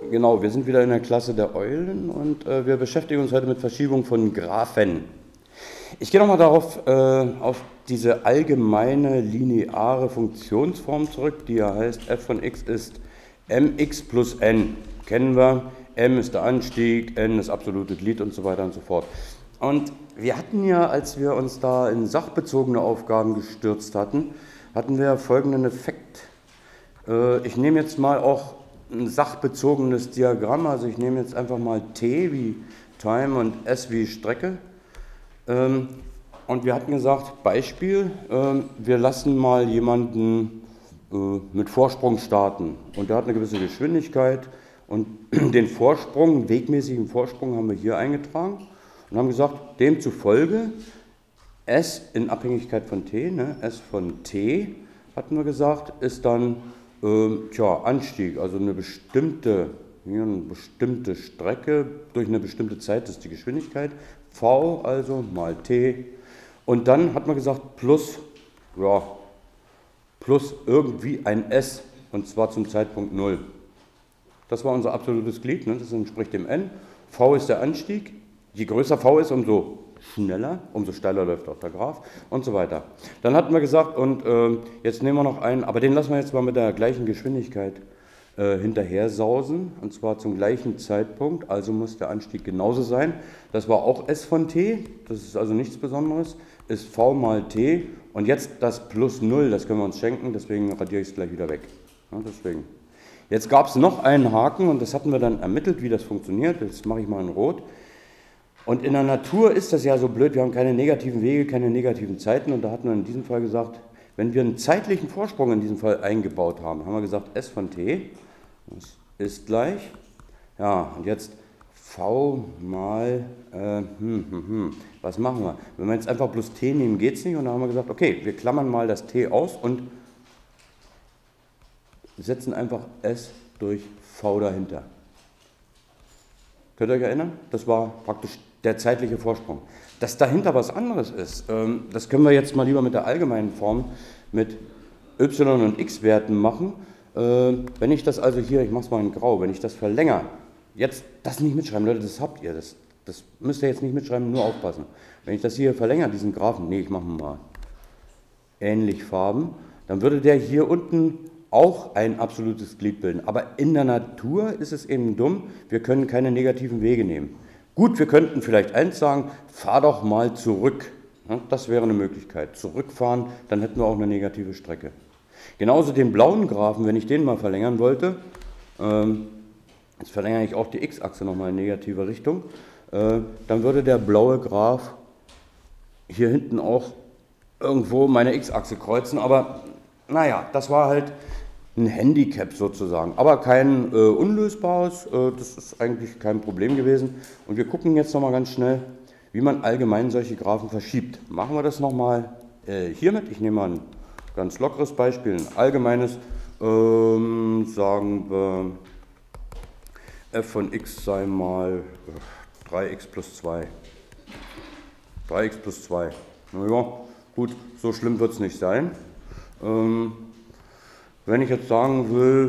Genau, wir sind wieder in der Klasse der Eulen und wir beschäftigen uns heute mit Verschiebung von Graphen. Ich gehe nochmal darauf, auf diese allgemeine lineare Funktionsform zurück, die ja heißt, f von x ist mx plus n. Kennen wir, m ist der Anstieg, n ist absolute Glied und so weiter und so fort. Und wir hatten ja, als wir uns da in sachbezogene Aufgaben gestürzt hatten, hatten wir folgenden Effekt. Ich nehme jetzt mal auch ein sachbezogenes Diagramm, also ich nehme jetzt einfach mal t wie Time und s wie Strecke. Und wir hatten gesagt, Beispiel, wir lassen mal jemanden mit Vorsprung starten und der hat eine gewisse Geschwindigkeit und den Vorsprung, wegmäßigen Vorsprung haben wir hier eingetragen und haben gesagt, demzufolge s in Abhängigkeit von t, ne, s von t, hatten wir gesagt, ist dann Anstieg, also eine bestimmte Strecke durch eine bestimmte Zeit, das ist die Geschwindigkeit, v also mal t und dann hat man gesagt plus irgendwie ein s und zwar zum Zeitpunkt 0. Das war unser absolutes Glied, ne? Das entspricht dem n. V ist der Anstieg, je größer v ist, umso schneller, umso steiler läuft auch der Graph und so weiter. Dann hatten wir gesagt, und jetzt nehmen wir noch einen, aber den lassen wir jetzt mal mit der gleichen Geschwindigkeit hinterher sausen, und zwar zum gleichen Zeitpunkt, also muss der Anstieg genauso sein. Das war auch s von t, das ist also nichts Besonderes, ist v mal t, und jetzt das plus 0, das können wir uns schenken, deswegen radiere ich es gleich wieder weg. Ja, deswegen. Jetzt gab es noch einen Haken, und das hatten wir dann ermittelt, wie das funktioniert, jetzt mache ich mal in Rot. Und in der Natur ist das ja so blöd, wir haben keine negativen Wege, keine negativen Zeiten, und da hatten wir in diesem Fall gesagt, wenn wir einen zeitlichen Vorsprung in diesem Fall eingebaut haben, haben wir gesagt, s von t, das ist gleich, ja, und jetzt v mal, was machen wir? Wenn wir jetzt einfach plus t nehmen, geht es nicht, und dann haben wir gesagt, okay, wir klammern mal das t aus und setzen einfach s durch v dahinter. Könnt ihr euch erinnern? Das war praktisch der zeitliche Vorsprung. Dass dahinter was anderes ist, das können wir jetzt mal lieber mit der allgemeinen Form mit y- und x-Werten machen. Wenn ich das also hier, ich mache es mal in grau, wenn ich das verlängere, jetzt das nicht mitschreiben, Leute, das habt ihr, das müsst ihr jetzt nicht mitschreiben, nur aufpassen. Wenn ich das hier verlängere, diesen Graphen, nee, ich mache mal ähnlich Farben, dann würde der hier unten auch ein absolutes Glied bilden. Aber in der Natur ist es eben dumm, wir können keine negativen Wege nehmen. Gut, wir könnten vielleicht eins sagen, fahr doch mal zurück. Das wäre eine Möglichkeit. Zurückfahren, dann hätten wir auch eine negative Strecke. Genauso den blauen Graphen, wenn ich den mal verlängern wollte, jetzt verlängere ich auch die x-Achse nochmal in negative Richtung, dann würde der blaue Graph hier hinten auch irgendwo meine x-Achse kreuzen, aber naja, das war halt ein Handicap sozusagen, aber kein unlösbares, das ist eigentlich kein Problem gewesen. Und wir gucken jetzt nochmal ganz schnell, wie man allgemein solche Graphen verschiebt. Machen wir das nochmal hiermit. Ich nehme mal ein ganz lockeres Beispiel, ein allgemeines, sagen wir, f von x sei mal 3x plus 2. 3x plus 2. Naja, gut, so schlimm wird es nicht sein. Wenn ich jetzt sagen will,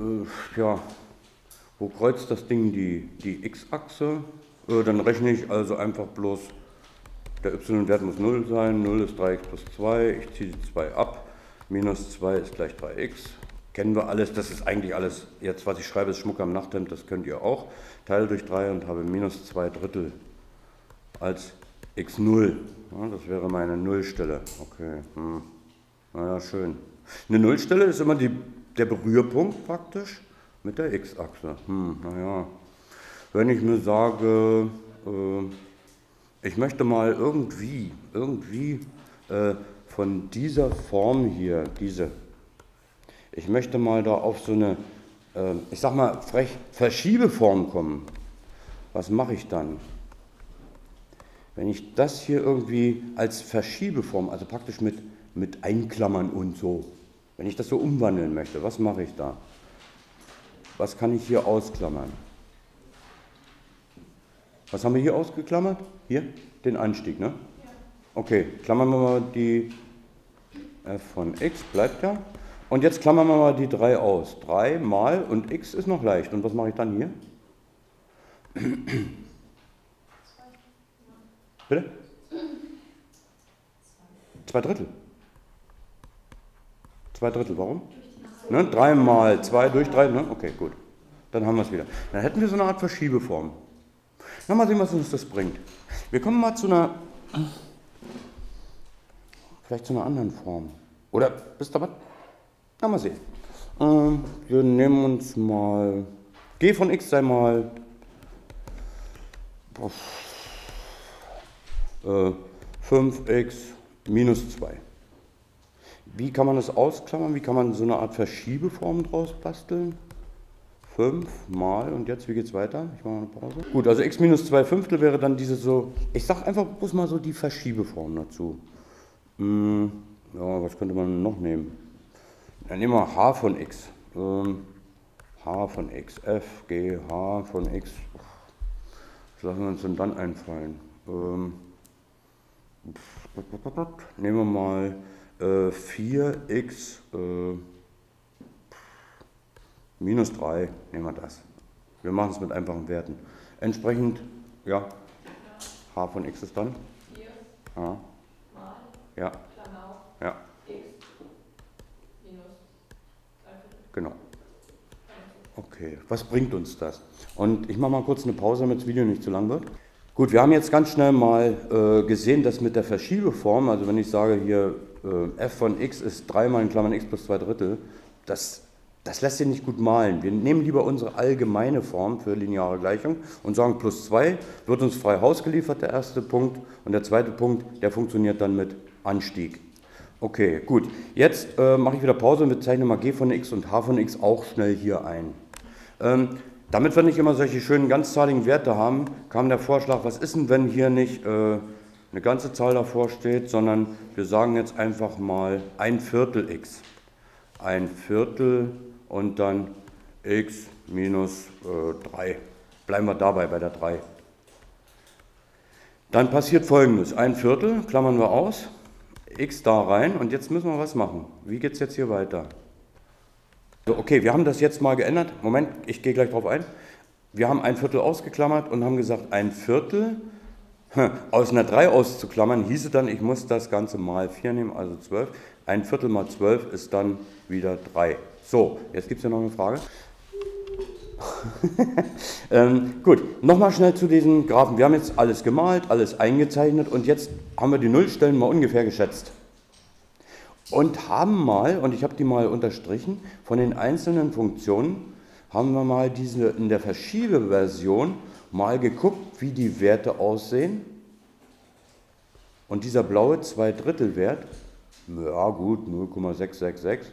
wo kreuzt das Ding die x-Achse, dann rechne ich also einfach bloß, der y-Wert muss 0 sein, 0 ist 3x plus 2, ich ziehe die 2 ab, minus 2 ist gleich 3x. Kennen wir alles, das ist eigentlich alles, jetzt was ich schreibe, ist Schmuck am Nachthemd, das könnt ihr auch. Teile durch 3 und habe minus 2 Drittel als x0. Ja, das wäre meine Nullstelle. Okay, naja, schön. Eine Nullstelle ist immer der Berührpunkt praktisch mit der x-Achse. Naja, wenn ich mir sage, ich möchte mal irgendwie von dieser Form hier, ich möchte mal da auf so eine, ich sag mal frech, Verschiebeform kommen. Was mache ich dann? Wenn ich das hier irgendwie als Verschiebeform, also praktisch mit Einklammern und so, wenn ich das so umwandeln möchte, was mache ich da? Was kann ich hier ausklammern? Was haben wir hier ausgeklammert? Hier, den Anstieg, ne? Okay, klammern wir mal die f von x, bleibt ja. Und jetzt klammern wir mal die 3 aus. 3 mal und x ist noch leicht. Und was mache ich dann hier? Bitte? 2 Drittel. 2 Drittel, warum? Ne? 3 mal 2 durch 3, ne? Okay, gut. Dann haben wir es wieder. Dann hätten wir so eine Art Verschiebeform. Na, mal sehen, was uns das bringt. Wir kommen mal zu einer, vielleicht zu einer anderen Form. Oder, wisst ihr was? Na, mal sehen. Wir nehmen uns mal, g von x sei mal 5x minus 2. Wie kann man das ausklammern? Wie kann man so eine Art Verschiebeform draus basteln? 5 mal, und jetzt, wie geht es weiter? Ich mache mal eine Pause. Gut, also x minus 2 Fünftel wäre dann diese so, ich sage einfach bloß mal so die Verschiebeform dazu. Ja, was könnte man noch nehmen? Dann nehmen wir h von x. H von x, f, g, h von x. Was lassen wir uns denn dann einfallen? Nehmen wir mal 4x minus 3, nehmen wir das. Wir machen es mit einfachen Werten. Entsprechend, ja, h von x ist dann? 4 Ja. mal, Ja. Klammer, Ja, x minus 3 Viertel. genau. Okay, was bringt uns das? Und ich mache mal kurz eine Pause, damit das Video nicht zu lang wird. Gut, wir haben jetzt ganz schnell mal gesehen, dass mit der Verschiebeform, also wenn ich sage hier f von x ist 3 mal in Klammern x plus 2 Drittel, das lässt sich nicht gut malen. Wir nehmen lieber unsere allgemeine Form für lineare Gleichung und sagen, plus 2 wird uns frei Haus geliefert, der erste Punkt. Und der zweite Punkt, der funktioniert dann mit Anstieg. Okay, gut. Jetzt mache ich wieder Pause und wir zeichnen mal g von x und h von x auch schnell hier ein. Damit wir nicht immer solche schönen ganzzahligen Werte haben, kam der Vorschlag, was ist denn, wenn hier nicht eine ganze Zahl davor steht, sondern wir sagen jetzt einfach mal 1/4 x. 1/4 und dann x minus 3. Bleiben wir dabei bei der 3. Dann passiert Folgendes. 1/4, klammern wir aus, x da rein und jetzt müssen wir was machen. Wie geht es jetzt hier weiter? So, okay, wir haben das jetzt mal geändert. Moment, ich gehe gleich drauf ein. Wir haben 1/4 ausgeklammert und haben gesagt, 1/4 aus einer 3 auszuklammern, hieße dann, ich muss das Ganze mal 4 nehmen, also 12. 1/4 mal 12 ist dann wieder 3. So, jetzt gibt es ja noch eine Frage. Gut, nochmal schnell zu diesen Graphen. Wir haben jetzt alles gemalt, alles eingezeichnet und jetzt haben wir die Nullstellen mal ungefähr geschätzt. Und haben mal, und ich habe die mal unterstrichen, von den einzelnen Funktionen haben wir mal diese in der Verschiebeversion mal geguckt, wie die Werte aussehen. Und dieser blaue 2/3 Wert, ja gut, 0,666,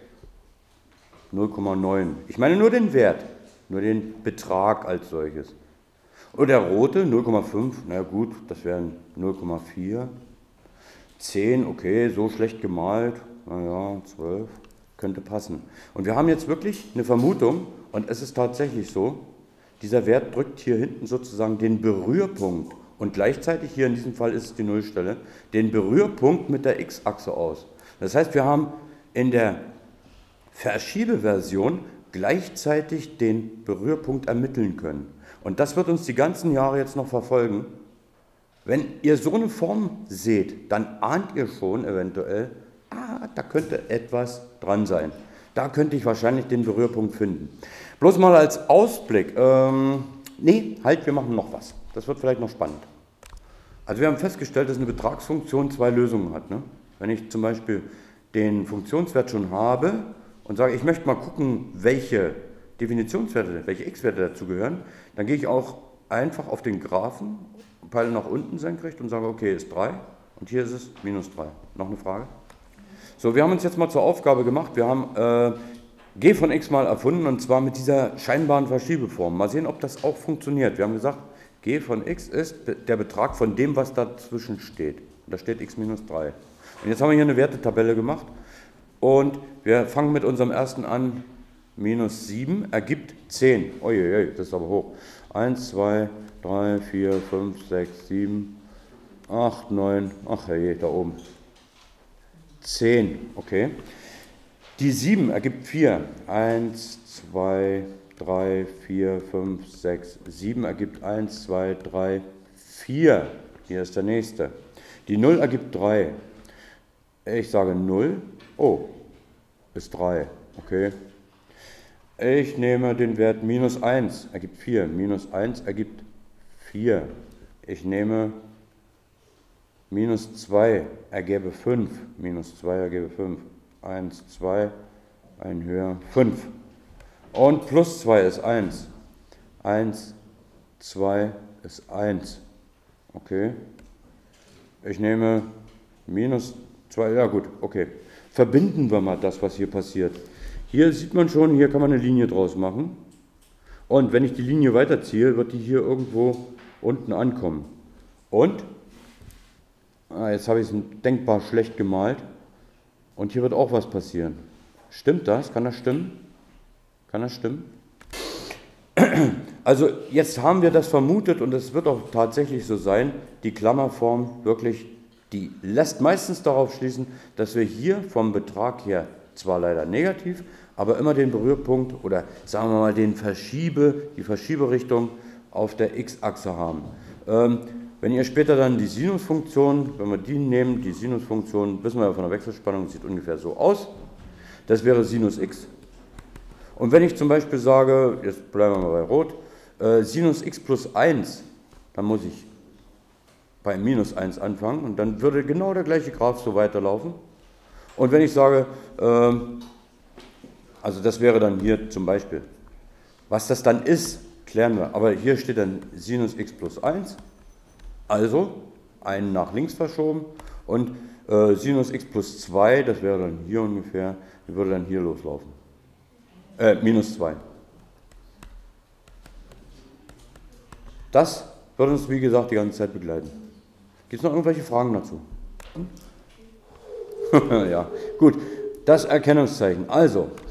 0,9. Ich meine nur den Wert, nur den Betrag als solches. Und der rote 0,5, na gut, das wären 0,4. 10, okay, so schlecht gemalt. Naja, 12, könnte passen. Und wir haben jetzt wirklich eine Vermutung, und es ist tatsächlich so, dieser Wert drückt hier hinten sozusagen den Berührpunkt, und gleichzeitig, hier in diesem Fall ist es die Nullstelle, den Berührpunkt mit der x-Achse aus. Das heißt, wir haben in der Verschiebeversion gleichzeitig den Berührpunkt ermitteln können. Und das wird uns die ganzen Jahre jetzt noch verfolgen. Wenn ihr so eine Form seht, dann ahnt ihr schon eventuell, da könnte etwas dran sein. Da könnte ich wahrscheinlich den Berührpunkt finden. Bloß mal als Ausblick. Nee, halt, wir machen noch was. Das wird vielleicht noch spannend. Also wir haben festgestellt, dass eine Betragsfunktion 2 Lösungen hat. Ne? Wenn ich zum Beispiel den Funktionswert schon habe und sage, ich möchte mal gucken, welche Definitionswerte, welche x-Werte dazugehören, dann gehe ich auch einfach auf den Graphen, peile nach unten senkrecht und sage, okay, ist 3 und hier ist es minus 3. Noch eine Frage? So, wir haben uns jetzt mal zur Aufgabe gemacht, wir haben g von x mal erfunden und zwar mit dieser scheinbaren Verschiebeform. Mal sehen, ob das auch funktioniert. Wir haben gesagt, g von x ist der Betrag von dem, was dazwischen steht. Und da steht x minus 3. Und jetzt haben wir hier eine Wertetabelle gemacht und wir fangen mit unserem ersten an. Minus 7 ergibt 10. Uiuiui, das ist aber hoch. 1, 2, 3, 4, 5, 6, 7, 8, 9, ach hey, da oben. 10, okay. Die 7 ergibt 4. 1, 2, 3, 4, 5, 6, 7 ergibt 1, 2, 3, 4. Hier ist der nächste. Die 0 ergibt 3. Ich sage 0. Oh, ist 3. Okay. Ich nehme den Wert minus 1, ergibt 4. Minus 1 ergibt 4. Ich nehme minus 2, ergebe 5. Minus 2 ergebe 5. 1, 2, ein höher, 5. Und plus 2 ist 1. 1, 2 ist 1. Okay. Ich nehme minus 2, ja gut, okay. Verbinden wir mal das, was hier passiert. Hier sieht man schon, hier kann man eine Linie draus machen. Und wenn ich die Linie weiterziehe, wird die hier irgendwo unten ankommen. Und, jetzt habe ich es denkbar schlecht gemalt. Und hier wird auch was passieren. Stimmt das? Kann das stimmen? Kann das stimmen? Also jetzt haben wir das vermutet und es wird auch tatsächlich so sein, die Klammerform wirklich, die lässt meistens darauf schließen, dass wir hier vom Betrag her zwar leider negativ, aber immer den Berührpunkt oder sagen wir mal die Verschieberichtung auf der x-Achse haben. Wenn ihr später dann die Sinusfunktion, wenn wir die nehmen, die Sinusfunktion, wissen wir ja von der Wechselspannung, sieht ungefähr so aus. Das wäre Sinus x. Und wenn ich zum Beispiel sage, jetzt bleiben wir mal bei Rot, Sinus x plus 1, dann muss ich bei minus 1 anfangen und dann würde genau der gleiche Graph so weiterlaufen. Und wenn ich sage, also das wäre dann hier zum Beispiel, was das dann ist, klären wir. Aber hier steht dann Sinus x plus 1, also einen nach links verschoben und Sinus x plus 2, das wäre dann hier ungefähr, die würde dann hier loslaufen. Minus 2. Das wird uns, wie gesagt, die ganze Zeit begleiten. Gibt es noch irgendwelche Fragen dazu? Ja, gut. Das Erkennungszeichen. Also,